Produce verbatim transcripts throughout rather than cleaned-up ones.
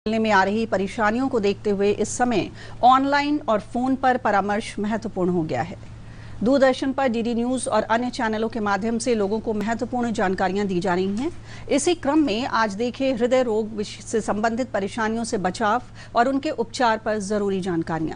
में आ रही परेशानियों को देखते हुए इस समय ऑनलाइन और फोन पर परामर्श महत्वपूर्ण हो गया है। दूरदर्शन पर डीडी न्यूज और अन्य चैनलों के माध्यम से लोगों को महत्वपूर्ण जानकारियां दी जा रही हैं। इसी क्रम में आज देखें हृदय रोग से संबंधित परेशानियों से बचाव और उनके उपचार पर जरूरी जानकारियां।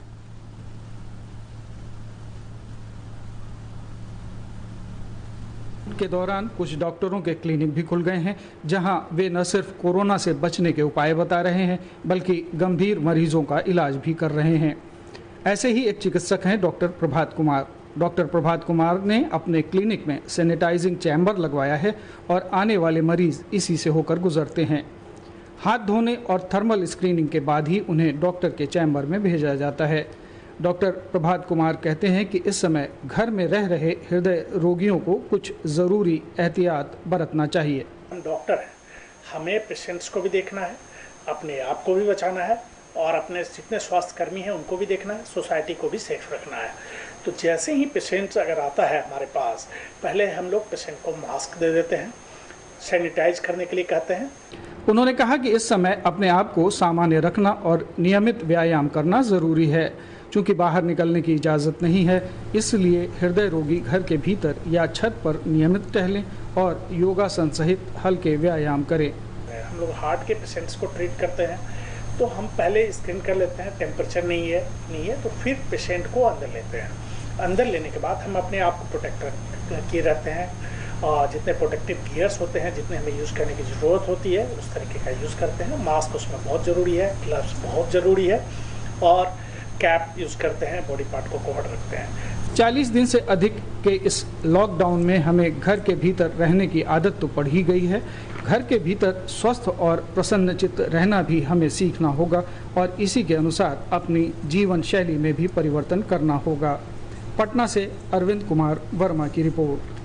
के दौरान कुछ डॉक्टरों के क्लिनिक भी खुल गए हैं, जहां वे न सिर्फ कोरोना से बचने के उपाय बता रहे हैं बल्कि गंभीर मरीजों का इलाज भी कर रहे हैं। ऐसे ही एक चिकित्सक हैं डॉक्टर प्रभात कुमार। डॉक्टर प्रभात कुमार ने अपने क्लिनिक में सैनिटाइजिंग चैम्बर लगवाया है और आने वाले मरीज इसी से होकर गुजरते हैं। हाथ धोने और थर्मल स्क्रीनिंग के बाद ही उन्हें डॉक्टर के चैम्बर में भेजा जाता है। डॉक्टर प्रभात कुमार कहते हैं कि इस समय घर में रह रहे हृदय रोगियों को कुछ ज़रूरी एहतियात बरतना चाहिए। हम डॉक्टर हैं, हमें पेशेंट्स को भी देखना है, अपने आप को भी बचाना है और अपने जितने स्वास्थ्य कर्मी हैं उनको भी देखना है, सोसाइटी को भी सेफ रखना है। तो जैसे ही पेशेंट्स अगर आता है हमारे पास, पहले हम लोग पेशेंट को मास्क दे देते हैं, सैनिटाइज करने के लिए कहते हैं। उन्होंने कहा कि इस समय अपने आप को सामान्य रखना और नियमित व्यायाम करना ज़रूरी है। चूँकि बाहर निकलने की इजाज़त नहीं है, इसलिए हृदय रोगी घर के भीतर या छत पर नियमित टहलें और योगासन सहित हल्के व्यायाम करें। हम लोग हार्ट के पेशेंट्स को ट्रीट करते हैं तो हम पहले स्क्रीन कर लेते हैं, टेम्परेचर नहीं है नहीं है तो फिर पेशेंट को अंदर लेते हैं। अंदर लेने के बाद हम अपने आप को प्रोटेक्ट किए रहते हैं और जितने प्रोटेक्टिव गियर्स होते हैं, जितने हमें यूज़ करने की ज़रूरत होती है उस तरीके का यूज़ करते हैं। मास्क उसमें बहुत ज़रूरी है, ग्लव्स बहुत ज़रूरी है और कैप यूज़ करते हैं, बॉडी पार्ट को कवर रखते हैं। चालीस दिन से अधिक के इस लॉकडाउन में हमें घर के भीतर रहने की आदत तो पड़ ही गई है। घर के भीतर स्वस्थ और प्रसन्नचित्त रहना भी हमें सीखना होगा और इसी के अनुसार अपनी जीवन शैली में भी परिवर्तन करना होगा। पटना से अरविंद कुमार वर्मा की रिपोर्ट।